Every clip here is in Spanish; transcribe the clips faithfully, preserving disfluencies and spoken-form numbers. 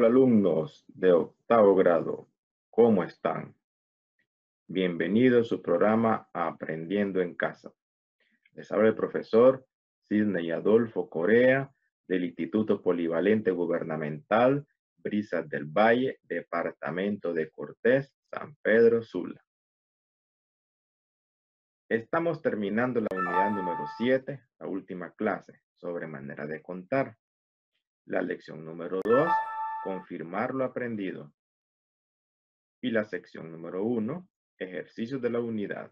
Hola alumnos de octavo grado, ¿cómo están? Bienvenidos a su programa Aprendiendo en Casa. Les habla el profesor Sidney Adolfo Corea del Instituto Polivalente Gubernamental Brisas del Valle, Departamento de Cortés, San Pedro Sula. Estamos terminando la unidad número siete, la última clase, sobre manera de contar. La lección número dos, confirmar lo aprendido. Y la sección número uno, ejercicios de la unidad.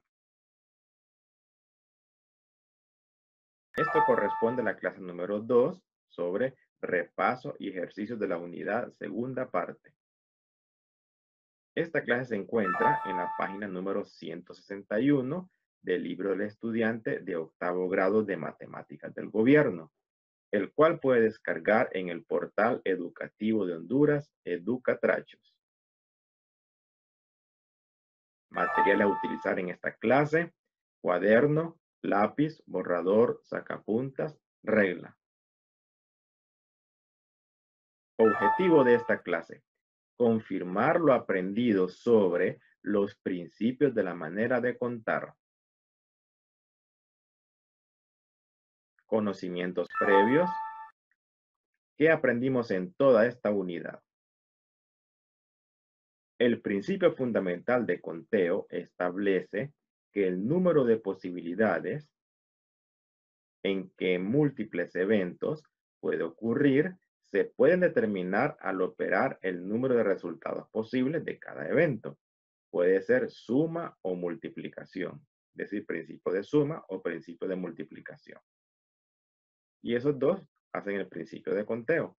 Esto corresponde a la clase número dos sobre repaso y ejercicios de la unidad segunda parte. Esta clase se encuentra en la página número ciento sesenta y uno del libro del estudiante de octavo grado de matemáticas del gobierno, el cual puede descargar en el portal educativo de Honduras, Educatrachos. Material a utilizar en esta clase: cuaderno, lápiz, borrador, sacapuntas, regla. Objetivo de esta clase: confirmar lo aprendido sobre los principios de la manera de contar. Conocimientos previos. ¿Qué aprendimos en toda esta unidad? El principio fundamental de conteo establece que el número de posibilidades en que múltiples eventos puede ocurrir se pueden determinar al operar el número de resultados posibles de cada evento. Puede ser suma o multiplicación, es decir, principio de suma o principio de multiplicación. Y esos dos hacen el principio de conteo.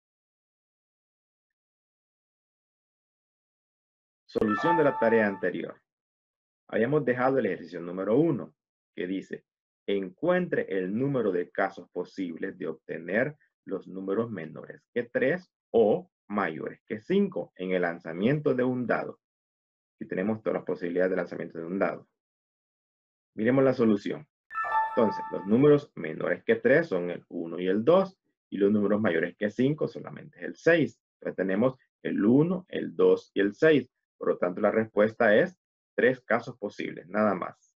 Solución de la tarea anterior. Habíamos dejado el ejercicio número uno, que dice: encuentre el número de casos posibles de obtener los números menores que tres o mayores que cinco en el lanzamiento de un dado. Aquí tenemos todas las posibilidades de lanzamiento de un dado. Miremos la solución. Entonces, los números menores que tres son el uno y el dos, y los números mayores que cinco solamente es el seis. Entonces tenemos el uno, el dos y el seis. Por lo tanto, la respuesta es tres casos posibles, nada más.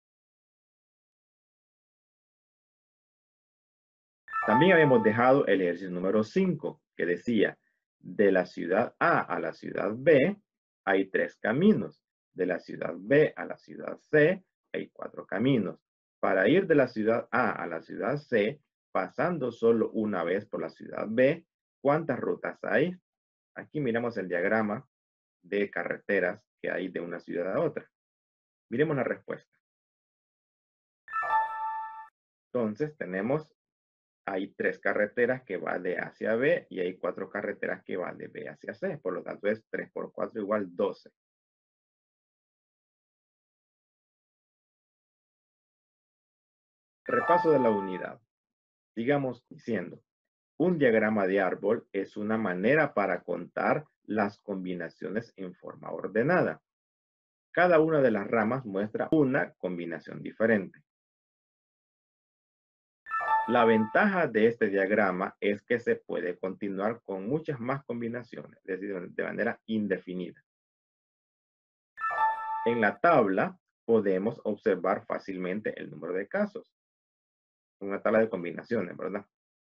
También habíamos dejado el ejercicio número cinco, que decía: de la ciudad A a la ciudad B hay tres caminos. De la ciudad B a la ciudad C hay cuatro caminos. Para ir de la ciudad A a la ciudad C, pasando solo una vez por la ciudad B, ¿cuántas rutas hay? Aquí miramos el diagrama de carreteras que hay de una ciudad a otra. Miremos la respuesta. Entonces tenemos, hay tres carreteras que van de A hacia B y hay cuatro carreteras que van de B hacia C. Por lo tanto es tres por cuatro igual doce. Repaso de la unidad. Sigamos diciendo: un diagrama de árbol es una manera para contar las combinaciones en forma ordenada. Cada una de las ramas muestra una combinación diferente. La ventaja de este diagrama es que se puede continuar con muchas más combinaciones, es decir, de manera indefinida. En la tabla podemos observar fácilmente el número de casos. Una tabla de combinaciones, ¿verdad?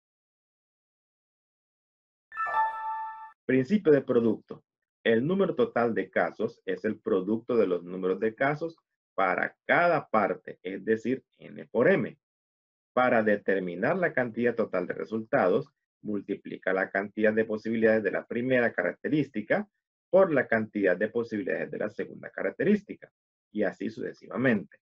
Principio de producto. El número total de casos es el producto de los números de casos para cada parte, es decir, n por m. Para determinar la cantidad total de resultados, multiplica la cantidad de posibilidades de la primera característica por la cantidad de posibilidades de la segunda característica, y así sucesivamente.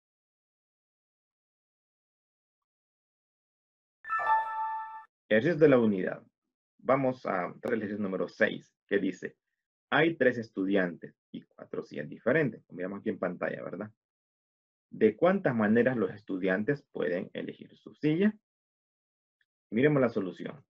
Ejercicios de la unidad. Vamos a tratar el ejercicio número seis, que dice: hay tres estudiantes y cuatro sillas diferentes, como vemos aquí en pantalla, ¿verdad? ¿De cuántas maneras los estudiantes pueden elegir su silla? Miremos la solución.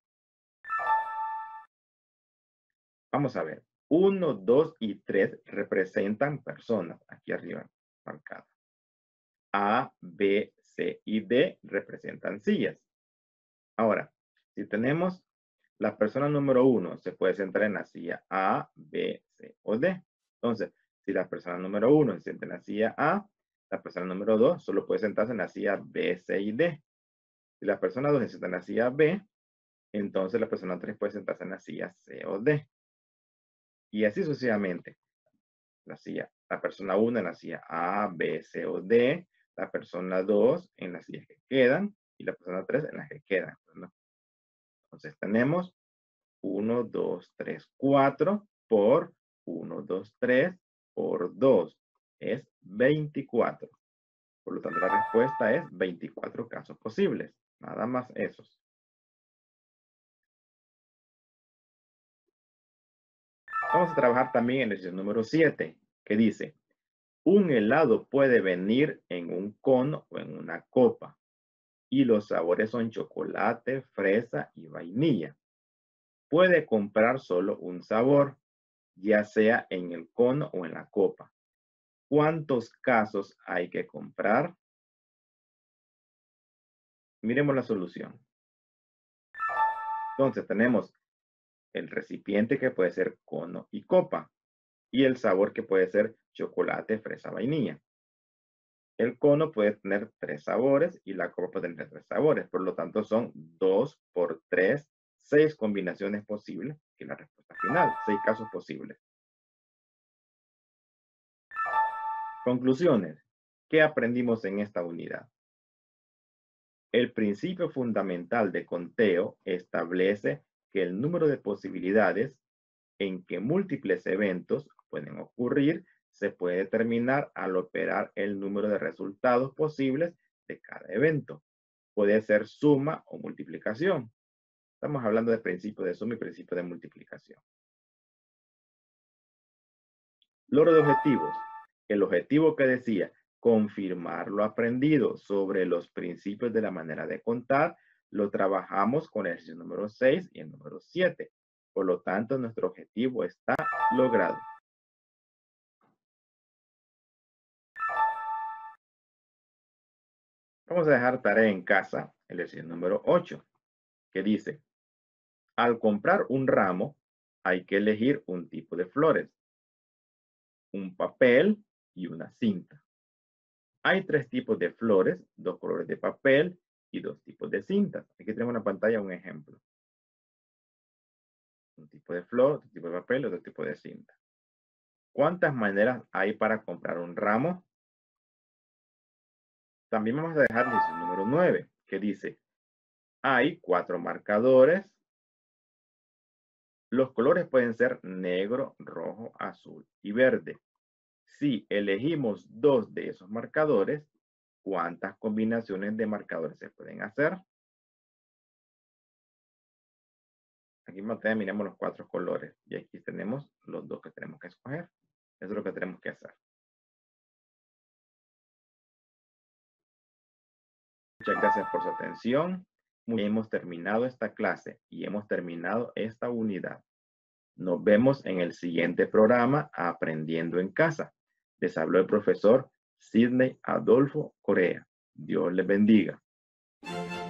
Vamos a ver. uno, dos y tres representan personas, aquí arriba marcadas. A, B, C y D representan sillas. Ahora, si tenemos la persona número uno se puede sentar en la silla A, B, C o D. Entonces, si la persona número uno se sienta en la silla A, la persona número dos solo puede sentarse en la silla B, C y D. Si la persona dos se sienta en la silla B, entonces la persona tres puede sentarse en la silla C o D. Y así sucesivamente. La, silla, la persona uno en la silla A, B, C o D. La persona dos en las sillas que quedan. Y la persona tres en las que quedan, ¿no? Entonces tenemos uno, dos, tres, cuatro por uno, dos, tres por dos. Es veinticuatro. Por lo tanto, la respuesta es veinticuatro casos posibles. Nada más esos. Vamos a trabajar también en el ejercicio número siete, que dice, un helado puede venir en un cono o en una copa. Y los sabores son chocolate, fresa y vainilla. Puede comprar solo un sabor, ya sea en el cono o en la copa. ¿Cuántos casos hay que comprar? Miremos la solución. Entonces tenemos el recipiente que puede ser cono y copa. Y el sabor que puede ser chocolate, fresa, vainilla. El cono puede tener tres sabores y la copa puede tener tres sabores. Por lo tanto, son dos por tres, seis combinaciones posibles. Y la respuesta final, seis casos posibles. Conclusiones. ¿Qué aprendimos en esta unidad? El principio fundamental de conteo establece que el número de posibilidades en que múltiples eventos pueden ocurrir se puede determinar al operar el número de resultados posibles de cada evento. Puede ser suma o multiplicación. Estamos hablando de principio de suma y principio de multiplicación. Logro de objetivos. El objetivo que decía confirmar lo aprendido sobre los principios de la manera de contar, lo trabajamos con el ejercicio número seis y el número siete. Por lo tanto, nuestro objetivo está logrado. Vamos a dejar tarea en casa, el ejercicio número ocho, que dice, al comprar un ramo, hay que elegir un tipo de flores, un papel y una cinta. Hay tres tipos de flores, dos colores de papel y dos tipos de cintas. Aquí tenemos en la pantalla un ejemplo. Un tipo de flor, otro tipo de papel, otro tipo de cinta. ¿Cuántas maneras hay para comprar un ramo? También vamos a dejar el ejercicio número nueve, que dice, hay cuatro marcadores. Los colores pueden ser negro, rojo, azul y verde. Si elegimos dos de esos marcadores, ¿cuántas combinaciones de marcadores se pueden hacer? Aquí en pantalla miremos los cuatro colores y aquí tenemos los dos que tenemos que escoger. Eso es lo que tenemos que hacer. Muchas gracias por su atención. Hemos terminado esta clase y hemos terminado esta unidad. Nos vemos en el siguiente programa Aprendiendo en Casa. Les habló el profesor Sidney Adolfo Correa. Dios les bendiga.